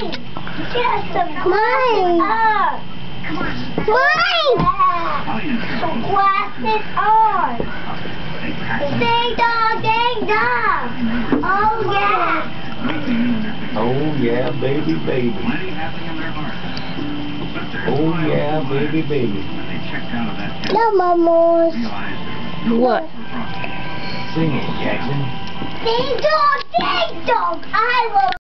Just mine. Mine. So glasses on. Ding dong, ding dong. Oh yeah. Oh yeah, baby, baby. Oh yeah, baby, baby. No, Mamos. What? Sing it, Jackson. Ding dong, ding dong. I love